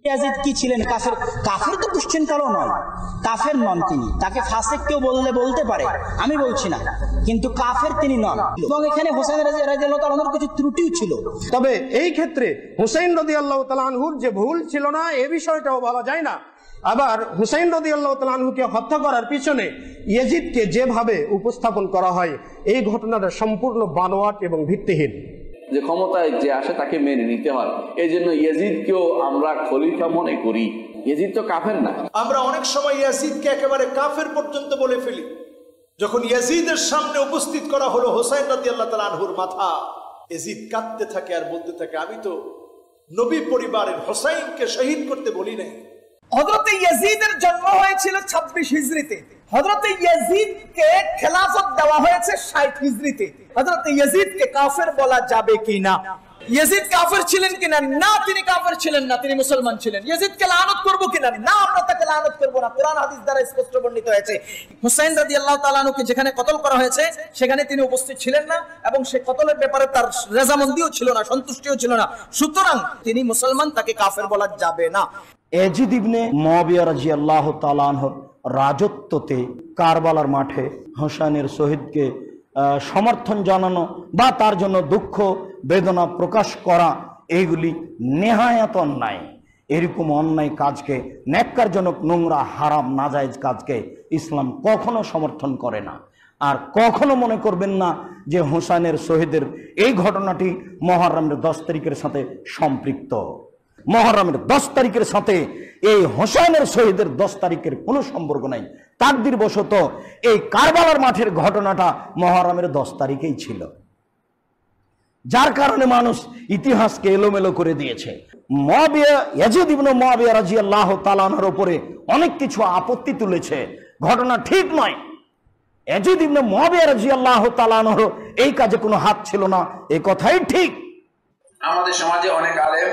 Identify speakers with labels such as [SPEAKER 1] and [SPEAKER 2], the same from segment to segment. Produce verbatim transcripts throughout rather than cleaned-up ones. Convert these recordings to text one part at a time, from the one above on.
[SPEAKER 1] Yazid কি ছিলেন? কাফের। কাফের তো কোশ্চেন কালও নয়, কাফের নন তিনি। তাকে ফাসিক কেউ বললে বলতে পারে, আমি বলছি না, কিন্তু কাফের তিনি নন। এবং এখানে হোসেন রাদিয়াল্লাহু তাআলা আনহুর কিছু ত্রুটিও ছিল।
[SPEAKER 2] তবে এই ক্ষেত্রে হুসাইন রাদিয়াল্লাহু তাআলা আনহুর যে ভুল ছিল না এ বিষয়টাও বলা যায় না। আবার হুসাইন রাদিয়াল্লাহু তাআলা আনহুকে হত্যা করার পিছনে ইয়াজিদকে যেভাবে উপস্থাপন করা হয় এই ঘটনাটা সম্পূর্ণ বানোয়াট এবং ভিত্তিহীন।
[SPEAKER 3] যে ক্ষমতায় যে আসে তাকে মেনে নিতে হয়, এই জন্য ইয়াজিদকেও আমরা খলিফা মনে করি। ইয়াজিদ তো কাফের না।
[SPEAKER 4] আমরা অনেক সময় ইয়াজিদকে একেবারে কাফের পর্যন্ত বলে ফেলি। যখন ইয়াজিদের সামনে উপস্থিত করা হলো হোসেন রাদিয়াল্লাহু তাআলা আনহুর মাথা, ইয়াজিদ কাঁদতে থাকে আর বলতে থাকে, আমি তো নবী পরিবারের হোসেনকে শহীদ করতে বলি নাই।
[SPEAKER 5] হযরত ইয়াজিদের জন্ম হয়েছিল ছাব্বিশ হিজরিতে, হযরত ইয়াজিদকে খেলাফত দেওয়া হয়েছে ষাট হিজরিতে। হযরত ইয়াজিদকে কাফের বলা যাবে কিনা? ইয়াজিদ কাফের ছিলেন কিনা? না, তিনি কাফের ছিলেন না, তিনি মুসলমান ছিলেন। ইয়াজিদকে লানত করব কিনা? না, আমরা তাকে লানত করব না, কোরআন হাদিস দ্বারা স্পষ্ট বর্ণিত হয়েছে। হুসাইন রাদিয়াল্লাহু তাআলা আনহুকে যেখানে কতল করা হয়েছে সেখানে তিনি উপস্থিত ছিলেন না, এবং সেই কতলের ব্যাপারে তার রেজামন্দিও ছিল না, সন্তুষ্টিও ছিল না। সুতরাং তিনি মুসলমান, তাকে কাফের বলা যাবে না।
[SPEAKER 1] ইয়াজিদ ইবনে মুআবিয়া রাদিয়াল্লাহু তাআলা আনহুর রাজত্বতে কারবালার মাঠে হোসেনের শহীদকে সমর্থন জানানো বা তার জন্য দুঃখ বেদনা প্রকাশ করা, এইগুলি নেহায়াত অন্যায়। এরকম অন্যায় কাজকে, ন্যাক্কারজনক, নোংরা, হারাম, নাজায়েজ কাজকে ইসলাম কখনো সমর্থন করে না। আর কখনো মনে করবেন না যে হোসেনের শহীদের এই ঘটনাটি মুহররমের দশ তারিখের সাথে সম্পৃক্ত। মুহররমের দশ তারিখের সাথে এই হোসেনের শহীদের দশ তারিখের কোনো সম্পর্ক নাই। তাকদীর বশত এই কারবালার মাঠের ঘটনাটা মুহররমের দশ তারিখেই ছিল, যার কারণে মানুষ ইতিহাসকে এলোমেলো করে দিয়েছে। মুআবিয়া, ইয়াজিদ ইবনে মুআবিয়া রাদিয়াল্লাহু তাআলা আনহুর উপরে অনেক কিছু আপত্তি তুলেছে, ঘটনা ঠিক নয়। ইয়াজিদ ইবনে মুআবিয়া রাদিয়াল্লাহু তাআলা আনহুর এই কাজে কোনো হাত ছিল না, এই কথাই ঠিক।
[SPEAKER 6] আমাদের সমাজে অনেক আলেম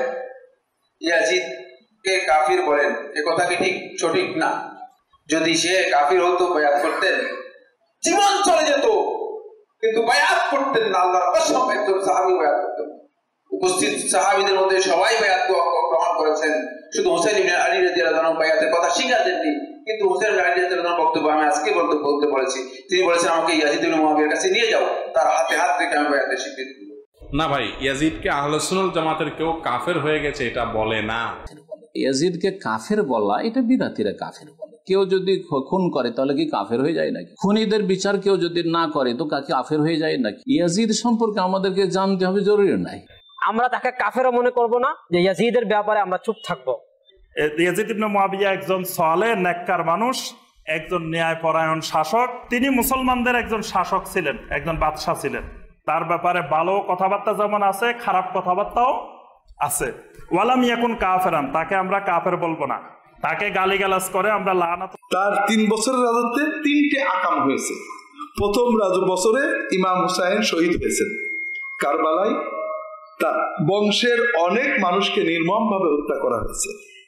[SPEAKER 6] ইয়াজিদকে কাফির বলেন, এ কথা কি ঠিক? সঠিক না। যদি সে কাফির হতো বায়াত করতেন, জীবন চলে যেত, কিন্তু বায়াত করতেন না। আল্লাহর কসম, একজন সাহাবী বায়াত করতেন। উপস্থিত সাহাবীদের মধ্যে সবাই বায়াত গ্রহণ করেছেন, শুধু হোসেন ইবনে আলী রাদিয়াল্লাহু আনহু বায়াতের কথা স্বীকার দেননি। কিন্তু হোসেন ইবনে আলী রাদিয়াল্লাহু আনহুর বক্তব্য আমি আজকে বলতে বলতে বলেছি। তিনি বলেছেন, আমাকে ইয়াজিদ ইবনে মুআবিয়ার কাছে নিয়ে যাও, তার হাতে হাত রেখে আমি বায়াতের স্বীকৃতি দেব।
[SPEAKER 7] না ভাই, ইয়াজিদকে আহলে সুন্নাত জামাতের কেউ কাফের হয়ে গেছে এটা বলে না।
[SPEAKER 3] ইয়াজিদকে কাফের বলা, এটা বিদাতিরা কাফের বলে। কেউ যদি খুন করে তাহলে কি কাফের হয়ে যায় নাকি? খুনিদের বিচার কেউ যদি না করে তো কাফের হয়ে যায় নাকি? ইয়াজিদ সম্পর্কে আমাদেরকে জানতে হবে, জরুরি নাই।
[SPEAKER 8] আমরা তাকে কাফেরও মনে করব না, যে ইয়াজিদের ব্যাপারে আমরা চুপ থাকবো।
[SPEAKER 9] ইয়াজিদ ইবনে মুআবিয়া একজন সালেহ নেককার মানুষ, একজন ন্যায়পরায়ণ শাসক। তিনি মুসলমানদের একজন শাসক ছিলেন, একজন বাদশাহ ছিলেন। তার ব্যাপারে ভালো কথাবার্তা যেমন আছে, খারাপ কথাবার্তাও আছে। ওয়ালাম ইয়াকুন কাফেরান, তাকে আমরা কাফের বলবো না। তাকে গালিগালাজ করে আমরা লানাত।
[SPEAKER 10] তার তিন বছরের রাজত্বে তিনটে আকাম হয়েছে। প্রথম রাজ বছরে ইমাম হুসাইন শহীদ হয়েছেন কারবালায়, তার বংশের অনেক মানুষকে নির্মমভাবে হত্যা করা হয়েছে।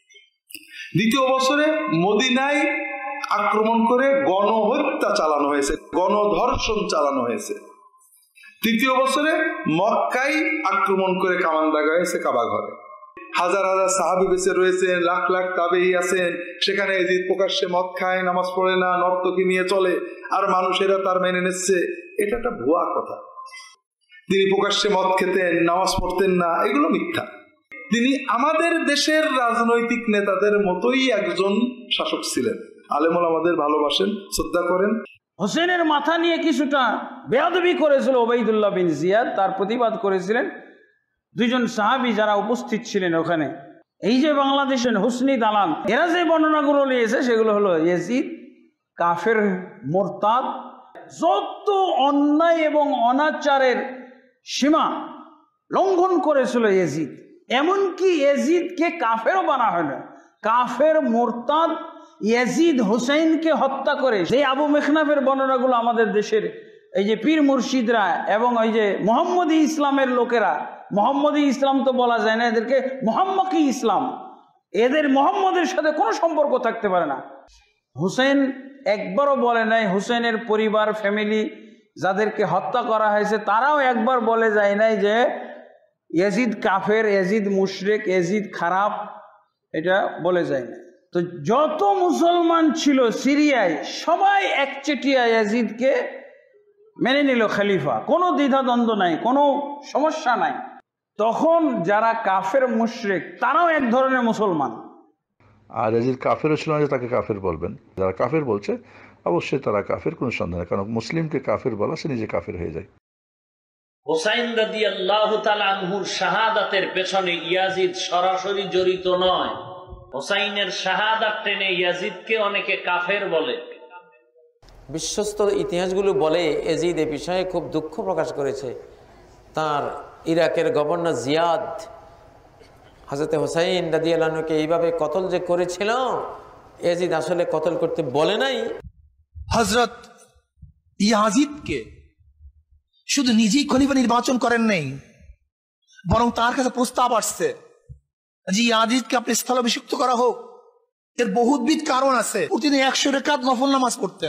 [SPEAKER 10] দ্বিতীয় বছরে মদিনায় আক্রমণ করে গণহত্যা চালানো হয়েছে, গণধর্ষণ চালানো হয়েছে। তৃতীয় বছরে মক্কায় আক্রমণ করে কামান দাগা হয়েছে কাবা ঘরে। হাজার হাজার সাহাবী বেঁচে রয়েছেন, লাখ লাখ তাবেঈ আছেন। সেখানে ইয়াজিদ প্রকাশ্যে মদ খায়, নামাজ পড়ে না, নর্তকী নিয়ে চলে, আর মানুষেরা তার মেনে নিচ্ছে। এটা একটা ভুয়া কথা। তিনি প্রকাশ্যে মদ খেতেন, নামাজ পড়তেন না, এগুলো মিথ্যা। তিনি আমাদের দেশের রাজনৈতিক নেতাদের মতোই একজন শাসক ছিলেন। আলেমুল আমাদের ভালোবাসেন, শ্রদ্ধা করেন।
[SPEAKER 11] হোসেনের মাথা নিয়ে কিছুটা বেয়াদবি করেছিল ওবাইদুল্লাহ বিন জিয়াদ, তার প্রতিবাদ করেছিলেন দুইজন সাহাবী যারা উপস্থিত ছিলেন ওখানে। এই যে বাংলাদেশের হুসনি দালান, এরা যে বর্ণনাগুলো নিয়েছে সেগুলো হলো ইয়াজিদ কাফের, মুরতাদ, যত অন্যায় এবং অনাচারের সীমা লঙ্ঘন করেছিল ইয়াজিদ। এমনকি ইয়াজিদকে কাফেরও বানা হয় না, কাফের, মুরতাদ। ইয়াজিদ হুসাইনকে হত্যা করে সেই আবু মেখনাফের বর্ণনাগুলো আমাদের দেশের এই যে পীর মুর্শিদরা এবং এই যে মোহাম্মদী ইসলামের লোকেরা, মোহাম্মদী ইসলাম তো বলা যায় না, এদেরকে মোহাম্মদী ইসলাম, এদের মোহাম্মদের সাথে কোনো সম্পর্ক থাকতে পারে না। হুসেন একবারও বলে নাই, হুসেনের পরিবার, ফ্যামিলি যাদেরকে হত্যা করা হয়েছে তারাও একবার বলে যায় নাই যে ইয়াজিদ কাফের, ইয়াজিদ মুশরিক, ইয়াজিদ খারাপ, এটা বলে যায় না। তো যত মুসলমান ছিল সিরিয়ায় সবাই একচেটিয়া ইয়াজিদকে মেনে নিল খলিফা, কোনো দ্বিধাদ্বন্দ্ব নাই, কোনো সমস্যা নাই। তখন যারা কাফের মুশরিক তারাও এক ধরনের মুসলমান।
[SPEAKER 12] আর ইয়াজিদ কাফেরও ছিল না যে তাকে কাফের বলবেন। যারা কাফের বলছে অবশ্যই তারা কাফের, কোনো সন্দেহ নেই, কারণ মুসলিমকে কাফের বলা সে নিজে কাফের হয়ে যায়।
[SPEAKER 13] হুসাইন রাদিয়াল্লাহু তাআলা আনহুর শাহাদাতের পেছনে ইয়াজিদ সরাসরি জড়িত নয়। হুসাইনের শাহাদাত টেনে ইয়াজিদকে অনেকে কাফের বলে।
[SPEAKER 14] বিশ্বস্ত ইতিহাসগুলো বলে ইয়াজিদ এ বিষয়ে খুব দুঃখ প্রকাশ করেছে। তার ইরাকের গভর্নর জিয়াদ হযরত হুসাইন রাদিয়াল্লাহু আনহুকে এইভাবে কতল যে করেছিল, ইয়াজিদ আসলে কতল করতে বলে নাই।
[SPEAKER 5] হযরত ইয়াজিদকে শুধু নিজেই খলিফা নির্বাচন করেন নাই, বরং তার কাছে প্রস্তাব আসছে যে ইয়াজিদকে আপনি স্থলাভিষিক্ত করা হোক। এর বহুবিধ কারণ আছে। প্রতিদিন একশো রেকাত নফল নামাজ পড়তেন,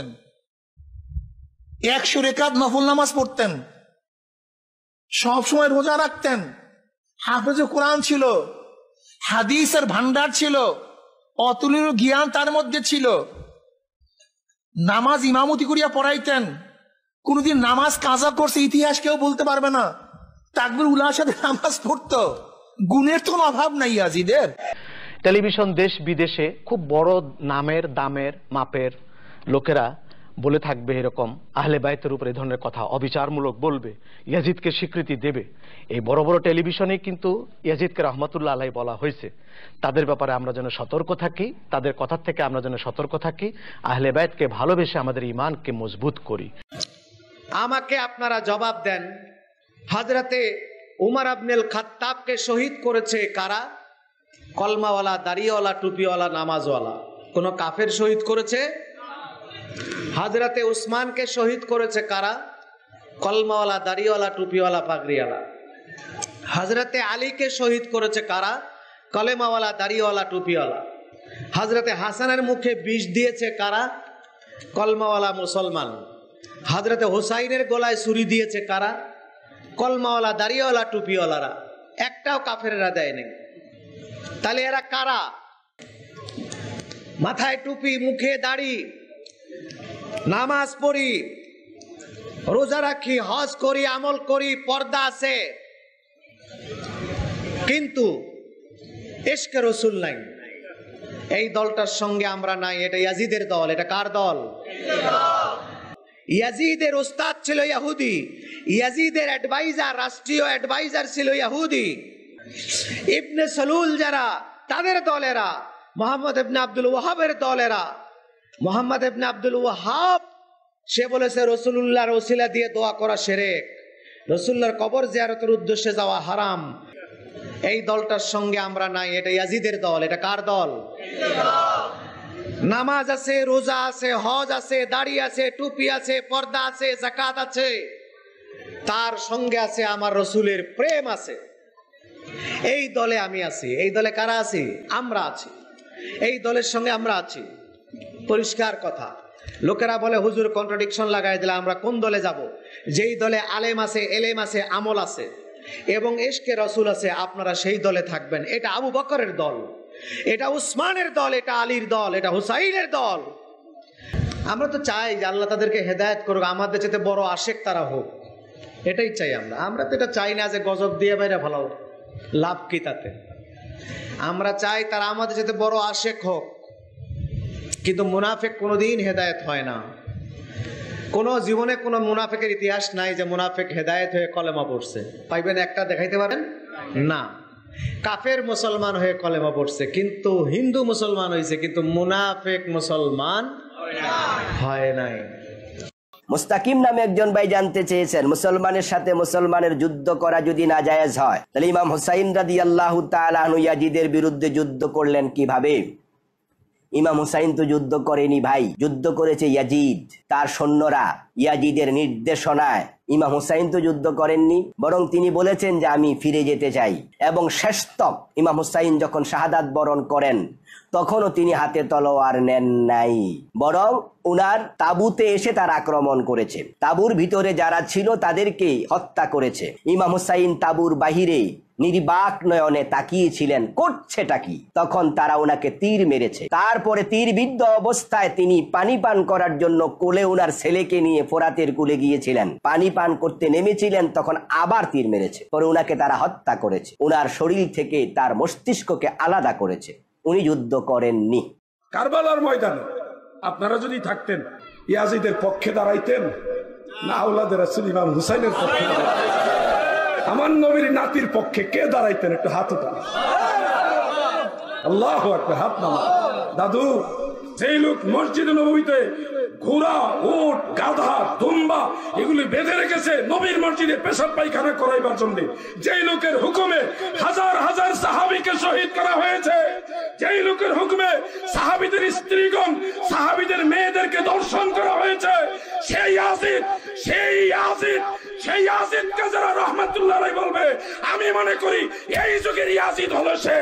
[SPEAKER 5] একশো রেকাত নফল নামাজ পড়তেন, সব সময় রোজা রাখতেন, হাফেজ কোরআন ছিল, হাদিসের ভান্ডার ছিল, অতুলনীয় জ্ঞান তার মধ্যে ছিল। নামাজ ইমামতি করিয়া পড়াইতেন, কোনদিন নামাজ কাজা করছে ইতিহাস কেউ বলতে পারবে না। তাকবীর উলার সাথে নামাজ পড়তো, গুণের তো কোনো অভাব নাই ইয়াজিদের।
[SPEAKER 15] টেলিভিশন দেশ বিদেশে খুব বড় নামের দামের মাপের লোকেরা বলে থাকবে এরকম, আহলে বাইতের উপর এই ধরনের কথা অবিচারমূলক বলবে, ইয়াজিদকে স্বীকৃতি দেবে। এই বড় বড় টেলিভিশনে কিন্তু ইয়াজিদকে রহমতুল্লাহ আলাইহি বলা হয়েছে। তাদের ব্যাপারে আমরা যেন সতর্ক থাকি, তাদের কথা থেকে আমরা যেন সতর্ক থাকি, আহলে বাইতকে ভালোবেসে আমাদের ঈমানকে মজবুত করি।
[SPEAKER 16] আমাকে আপনারা জবাব দেন, হযরতে উমর ইবনুল খাত্তাবকে শহীদ করেছে কারা? কলমাওয়ালা, দাড়িওয়ালা, টুপিওয়ালা, নামাজওয়ালা। কোন কাফের শহীদ করেছে? হযরতে উসমানকে শহীদ করেছে কারা? কলমাওয়ালা, দাড়িওয়ালা, টুপিওয়ালা, পাগড়িওয়ালা। হযরতে আলীকে শহীদ করেছে কারা? কলেমাওয়ালা, দাড়িওয়ালা, টুপিওয়ালা। হযরতে হাসানের মুখে বিষ দিয়েছে কারা? কলমাওয়ালা মুসলমান। হযরতে হুসাইনের গলায় ছুরি দিয়েছে কারা? কলমাওয়ালা, দাড়িওয়ালা, টুপিওয়ালারা। একটাও কাফেররা দেয় নাই। তাহলে এরা কারা? মাথায় টুপি, মুখে দাড়ি, নামাজ পড়ি, রোজা রাখি, হজ করি, আমল করি, পর্দা আছে, কিন্তু ইশকে রাসূল নাই। এই দলটার সঙ্গে আমরা নাই। এটা ইয়াজিদের দল। এটা কার দল? ইয়াজিদের উস্তাদ ছিল ইহুদি, ইয়াজিদের অ্যাডভাইজার, রাষ্ট্রীয় অ্যাডভাইজার ছিল ইহুদি। ইবনে সালুল যারা, তাদের দলেরা, মোহাম্মদ ইবনে আব্দুল ওয়াহাবের দলেরা। মোহাম্মদ ইবনে আব্দুল ওয়াহাব সে বলেছে রাসূলুল্লাহর ওসিলা দিয়ে দোয়া করা শিরক, রাসূলুল্লাহর কবর জিয়ারতের উদ্দেশ্যে যাওয়া হারাম। এই দলটার সঙ্গে আমরা নাই। এটা ইয়াজিদের দল। এটা কার দল? নামাজ আছে, রোজা আছে, হজ আছে, দাড়ি আছে, টুপি আছে, পর্দা আছে, যাকাত আছে, তার সঙ্গে আছে আমার রাসূলের প্রেম আছে। এই দলে আমি আছি। এই দলে কারা আছি? আমরা আছি। এই দলের সঙ্গে আমরা আছি। পরিষ্কার কথা। লোকেরা বলে হুজুর কন্ট্রাডিকশন লাগাই দিলে, আমরা কোন দলে যাব? যেই দলে আলেম আছে, এলেম আছে, আমল আছে এবং ইশকে রাসূল আছে, আপনারা সেই দলে থাকবেন। এটা আবু বকরের দল, এটা উসমানের দল, এটা আলীর দল, এটা হুসাইনের দল। আমরা তো চাই যে আল্লাহ তাদেরকে হেদায়েত করুক, আমাদের চেয়ে বড় আশেক তারা হোক, এটাই চাই আমরা। আমরা তো এটা চাই না যে গজব দিয়ে বাইরে ভালো, লাভ কি তাতে? আমরা চাই তারা আমাদের চেয়ে বড় আশেক হোক। কিন্তু মুনাফিক কোনোদিন হেদায়েত হয় না। কোনো জীবনে কোনো মুনাফিকের ইতিহাস নাই যে মুনাফিক হেদায়েত হয়ে কলেমা পড়ছে। পাইবেন একটা? দেখাইতে পারেন না। কাফের মুসলমান হয়ে কলেমা পড়ছে, কিন্তু হিন্দু মুসলমান হয়েছে, কিন্তু মুনাফিক মুসলমান হয় নাই।
[SPEAKER 17] মুস্তাকিম নামে একজন ভাই জানতে চেয়েছেন, মুসলমানের সাথে মুসলমানের যুদ্ধ করা যদি না জায়েজ হয়, তাহলে ইমাম হুসাইন রাদিয়াল্লাহু তাআলা আনহু ইয়াজিদের বিরুদ্ধে যুদ্ধ করলেন কিভাবে? ইমাম হুসাইন তো যুদ্ধ করেনি ভাই, যুদ্ধ করেছে ইয়াজিদ, তার সৈন্যরা ইয়াজিদের নির্দেশনায়। ইমাম হুসাইন তো যুদ্ধ করেননি, বরং তিনি বলেছেন যে আমি ফিরে যেতে চাই। এবং শেষতক ইমাম হুসাইন যখন শাহাদাত বরণ করেন, তখনও তিনি হাতে তলোয়ার নেন নাই, বরং উনার তাবুতে এসে তার আক্রমণ করেছে। তাবুর ভিতরে যারা ছিল তাদেরকে হত্যা করেছে। ইমাম হুসাইন তাবুর বাহিরে নির্বাক নয়নে তাকিয়েছিলেন করছেটা কি। তখন তারা ওনাকে তীর মেরেছে। তারপরে তীরবিদ্ধ অবস্থায় তিনি পানি পান করার জন্য কোলে ওনার ছেলেকে নিয়ে ফোরাতের কুলে গিয়েছিলেন। পানি পান করতে নেমেছিলেন, তখন আবার তীর মেরেছে। পরে ওনাকে তারা হত্যা করেছে। ওনার শরীর থেকে তার মস্তিষ্ককে আলাদা করেছে। উনি যুদ্ধ করেননি।
[SPEAKER 18] কারবালার ময়দানে আপনারা যদি থাকতেন, ইয়াজিদের পক্ষে দাঁড়াইতেন না আওলাদে রাসূল ইমাম হুসাইনের পক্ষে দাঁড়াইতেন? আমার নবীর নাতির পক্ষে কে দাঁড়াইতেন? একটু হাত উঠান। আল্লাহু আকবার। হাত নামা। দাদু, সেই লোক মসজিদে নববীতে ঘোড়া, উট, গাধা, দুম্বা এগুলি বেঁধে রেখেছে নবীর মসজিদে পেশাব পায়খানা করাইবার জন্য, যেই লোকের হুকুমে হাজার হাজার সাহাবীকে শহীদ করা হয়েছে, যেই লোকের হুকুমে সাহাবীদের স্ত্রীগণ, সাহাবীদের মেয়েদেরকে দর্শন করা হয়েছে, সেই ইয়াজিদ, সেই ইয়াজিদ, সেই ইয়াজিদকে যারা রহমাতুল্লাহ আলাইহি বলবে, আমি মনে করি এই যুগের ইয়াজিদ হলো সে।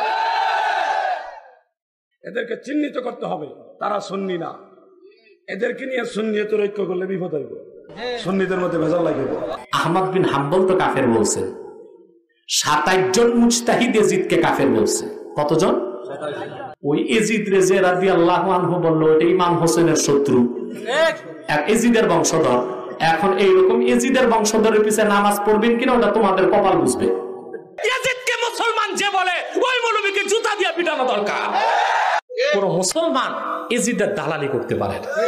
[SPEAKER 18] এদেরকে চিহ্নিত করতে হবে, তারা সুন্নি না। এদেরকে নিয়ে সুন্নিয়তের ঐক্য করলে বিপদ হইব, সুন্নিদের মধ্যে ভেজাল লাগবে।
[SPEAKER 19] আহমদ বিন হাম্বল তো কাফের বলছে, সাতাশ জন মুজতাহিদ এজিদকে কাফের বলছে। কতজন? ওই এজিদ রে যে রাদিয়াল্লাহু আনহু বলল এটা ইমাম হোসেনের শত্রু, এজিদের বংশধর। এখন এইরকম এজিদের বংশধরের পিছনে নামাজ পড়বেন কিনা ওটা তোমাদের কপাল বুঝবে। এজিদকে মুসলমান যে বলে ওই মৌলবীকে জুতা দিয়ে পিটানো দরকার। কোন মুসলমান এজিদের দালালি করতে পারে না।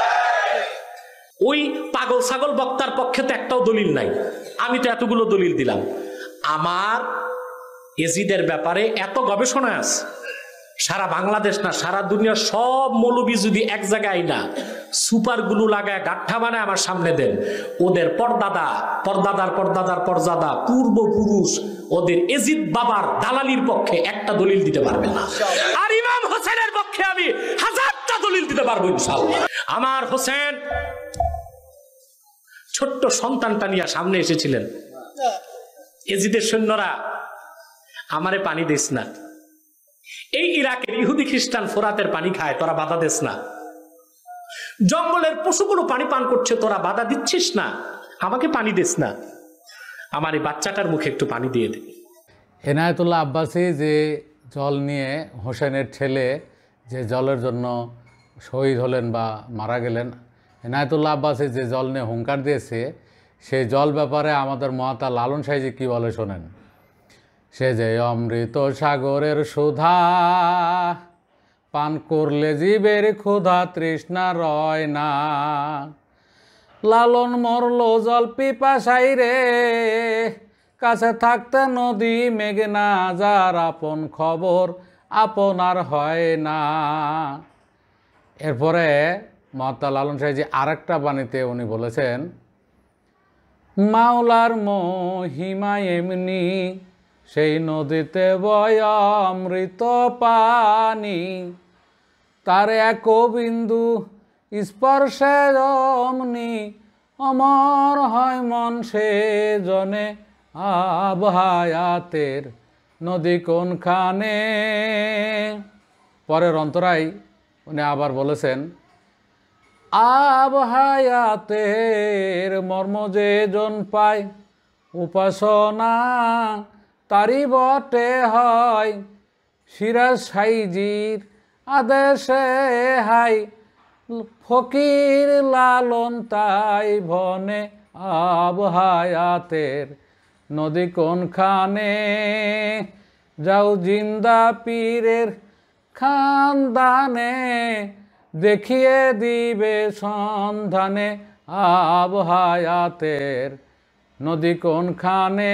[SPEAKER 19] ওই পাগল ছাগল বক্তার পক্ষে তো একটাও দলিল নাই। আমি তো এতগুলো দলিল দিলাম। আমার এজিদের ব্যাপারে এত গবেষণা আছে, সারা বাংলাদেশ না সারা দুনিয়ার সব মৌলবী যদি এক জায়গায় না সুপার গুলো লাগায় গাঠা বানায় আমার সামনে দেন, ওদের পরদাদা পরদাদার পরদাদার পরদাদা পূর্বপুরুষ ওদের এজিদ বাবার দালালির পক্ষে একটা দলিল দিতে পারবে না। আর ইমাম হোসেনের পক্ষে আমি হাজারটা দলিল দিতে পারবো ইনশাআল্লাহ। আমার হোসেন ছোট্ট সন্তানটা নিয়ে সামনে এসেছিলেন, এজিদের সৈন্যরা আমারে পানি দিস না, এই ইরাকের ইহুদি খ্রিস্টান ফোরাতের পানি খায়, তোরা বাধা দিস না, জঙ্গলের পশুগুলো পানি পান করছে, তোরা বাধা দিচ্ছিস না, আমাকে পানি দিস না, আমার এই বাচ্চাটার মুখে একটু পানি দিয়ে দে।
[SPEAKER 20] এনায়েতুল্লাহ আব্বাসী যে জল নিয়ে হোসেনের ছেলে যে জলের জন্য শহীদ হলেন বা মারা গেলেন, এনায়েতুল্লাহ আব্বাসী যে জল নিয়ে হুঙ্কার দিয়েছে, সেই জল ব্যাপারে আমাদের মহাতা লালন সাহেজি কি বলে শোনেন। সে যে অমৃত সাগরের সুধা, পান করলে জীবের ক্ষুধা তৃষ্ণা রয় না। লালন মরল জল পিপাসাই রে, কাছে থাকতে নদী মেঘনা, যার আপন খবর আপনার হয় না। এরপরে মহাত্মা লালন সাহেজি আরেকটা বাণীতে উনি বলেছেন, মাওলার মহিমা এমনি, সেই নদীতে বয় অমৃত পানি, তার এক বিন্দু স্পর্শে অমনি, অমর হয় মন সে জনে, আবহায়াতের নদী কোনখানে। পরের অন্তরায় উনি আবার বলেছেন, আবহায়াতের মর্ম যে জন পায়, উপাসনা তারি বটে হয়, সিরাজ সাইজির আদেশে হাই, ফকির লালন তাই ভনে, আবহায়াতের নদী কোনখানে। যাও জিন্দা পীরের খানদানে, দেখিয়ে দিবে সন্ধানে, আবহায়াতের নদী কোনখানে।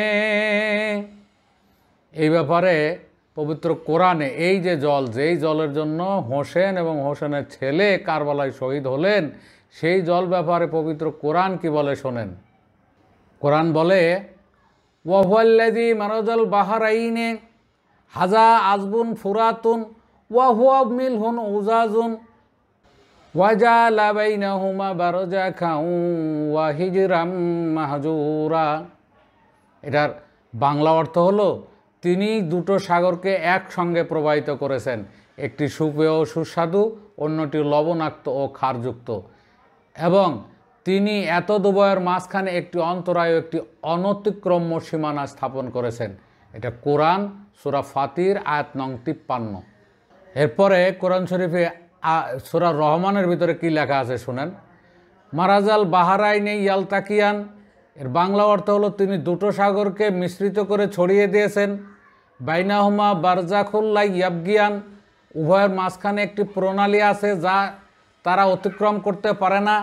[SPEAKER 20] এই ব্যাপারে পবিত্র কোরআনে এই যে জল, যেই জলের জন্য হোসেন এবং হোসেনের ছেলে কারবালায় শহীদ হলেন, সেই জল ব্যাপারে পবিত্র কোরআন কি বলে শোনেন। কোরআন বলে, ওয়াহুয়াল্লাযী মারাজাল বাহরাইনে হাজা আযবুন ফুরাতুন ওয়া হুয়া মিলহুন উজাজুন ওয়াজালা বাইনাহুমা বারজাখান ওয়া হিজরাম মাহজুরা। এটার বাংলা অর্থ হলো, তিনি দুটো সাগরকে একসঙ্গে প্রবাহিত করেছেন, একটি সুপেয় ও সুস্বাদু, অন্যটি লবণাক্ত ও ক্ষারযুক্ত, এবং তিনি এত দুবয়ের মাঝখানে একটি অন্তরায়, একটি অনতিক্রম্য সীমানা স্থাপন করেছেন। এটা কোরআন সূরা ফাতির আয়াত নং তিপ্পান্ন। এরপরে কোরআন শরীফে সূরা রহমানের ভিতরে কি লেখা আছে শুনেন। মারাজাল বাহারাইনে ইয়ালতাকিয়ান, এর বাংলা অর্থ হলো তিনি দুটো সাগরকে মিশ্রিত করে ছড়িয়ে দিয়েছেন। বাইনাহুমা বারজাখুল্লাহ ইয়াবগিয়ান, উভয়ের মাঝখানে একটি প্রণালী আছে যা তারা অতিক্রম করতে পারে না।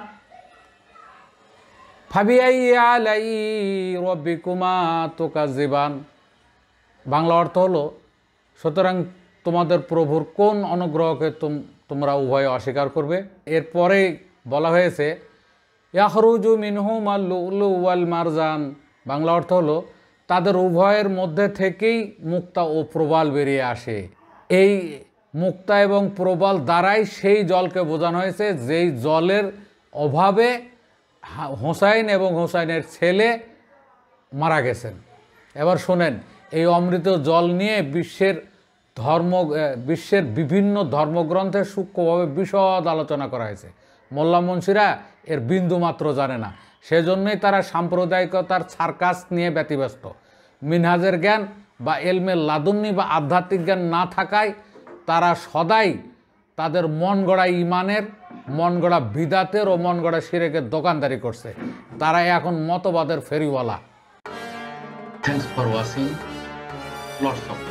[SPEAKER 20] ফাবিআই আলাই রব্বিকুমা তুকাজ্জিবান, বাংলা অর্থ হলো সুতরাং তোমাদের প্রভুর কোন অনুগ্রহকে তোমরা উভয়ে অস্বীকার করবে। এরপরে বলা হয়েছে ইয়াখরুজু মিনহুমা লুলু ওয়াল মারজান, বাংলা অর্থ হলো তাদের উভয়ের মধ্যে থেকেই মুক্তা ও প্রবাল বেরিয়ে আসে। এই মুক্তা এবং প্রবাল দ্বারাই সেই জলকে বোঝানো হয়েছে যেই জলের অভাবে হোসাইন এবং হোসাইনের ছেলে মারা গেছেন। এবার শোনেন, এই অমৃত জল নিয়ে বিশ্বের ধর্ম বিশ্বের বিভিন্ন ধর্মগ্রন্থে সূক্ষ্মভাবে বিশদ আলোচনা করা হয়েছে। মোল্লা মুন্সিরা এর বিন্দু মাত্র জানে না, সেজন্যই তারা সাম্প্রদায়িকতার সার্কাস নিয়ে ব্যতিব্যস্ত। মিনহাজের জ্ঞান বা এলমে লাদুন্নি বা আধ্যাত্মিক জ্ঞান না থাকায় তারা সদাই তাদের মন গড়া ইমানের, মন গড়া বিদাতের ও মন গড়া শিরেকের দোকানদারি করছে। তারা এখন মতবাদের ফেরিওয়ালা।
[SPEAKER 3] Thanks for watching. Lots of